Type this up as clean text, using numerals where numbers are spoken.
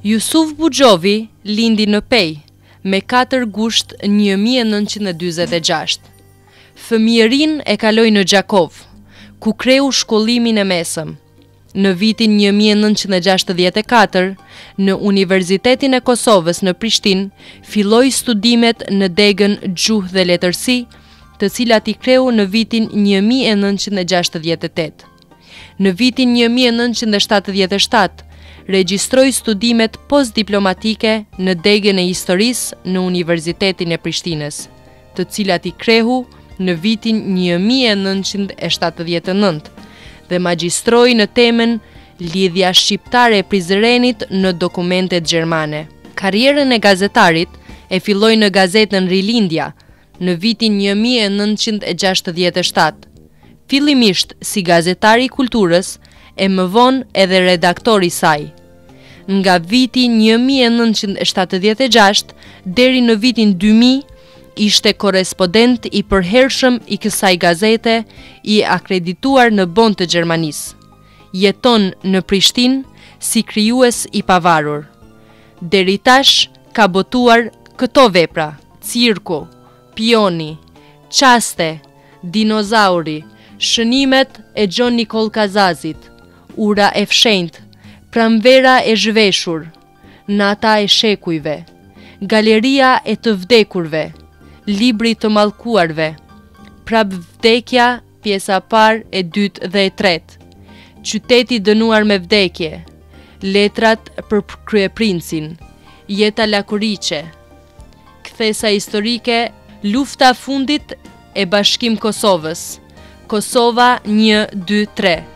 Jusuf Buxhovi lindi në Pej, me 4 gusht 1946. Fëmijërinë e kaloi në Gjakov, ku kreu shkollimin e mesëm. Në vitin 1964, në Universitetin e Kosovës në Prishtinë, filloi studimet në degën Gjuhë dhe Letërsi, të cilat i kreu në vitin 1968. Në vitin 1977, regjistroi studimet postdiplomatike në degën e Historisë në Universitetin e Prishtinës, të cilat i kreu në vitin 1979 dhe magjistroi në temën Lidhja shqiptare e Prizrenit në dokumentet gjermane. Karrierën e gazetarit e filloi në gazetën Rilindja në vitin 1967, fillimisht si gazetari i kulturës e më vonë edhe redaktor i saj. Nga viti 1976 deri në vitin 2000 ishte korespondent i përhershëm i kësaj gazete, i akredituar në Bond të Gjermanisë. Jeton në Prishtinë si krijues i pavarur. Deri tash ka botuar këto vepra: Cirku, Pioni, Çaste, Dinozauri, Shënimet e Gjon Nikol Kazazit, Ura e Fshenjtë, Pramvera e Zhveshur, Nata e Shekujve, Galeria e të Vdekurve, Libri të Mallkuarve, Prap vdekja, pjesa parë, e dytë dhe e tretë, Qyteti dënuar me vdekje, Letrat për kryeprincin, Jeta Lakuriçe, Kthesa historike, Lufta fundit e Bashkim Kosovës, Kosova 1, 2, 3.